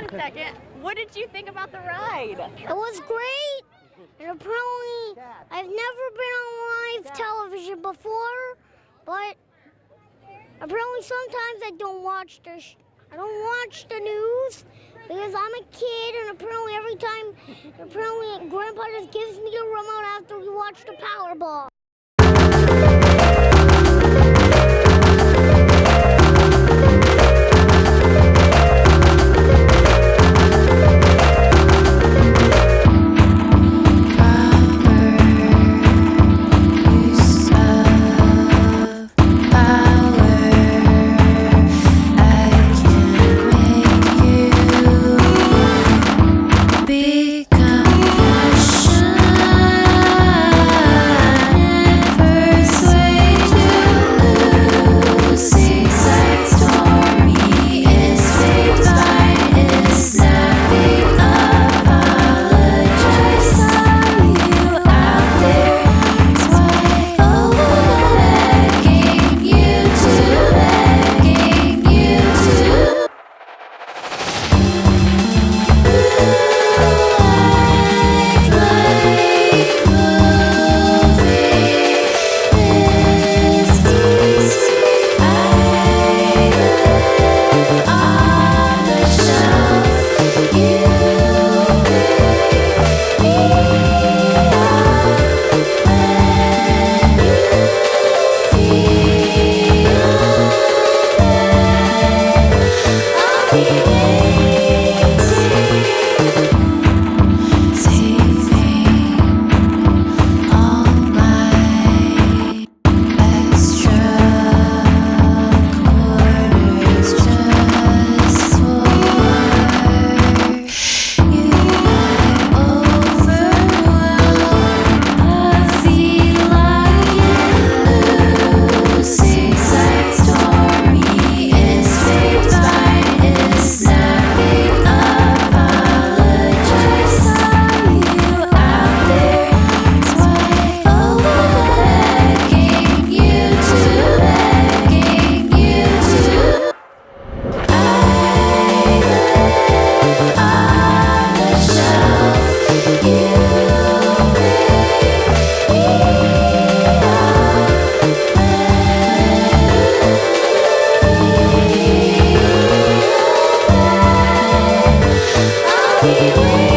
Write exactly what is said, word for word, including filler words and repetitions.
a second. What did you think about the ride? It was great. And apparently, I've never been on live television before, but apparently sometimes I don't watch the sh I don't watch the news because I'm a kid, and apparently every time, apparently Grandpa just gives me a remote after we watch the Powerball. We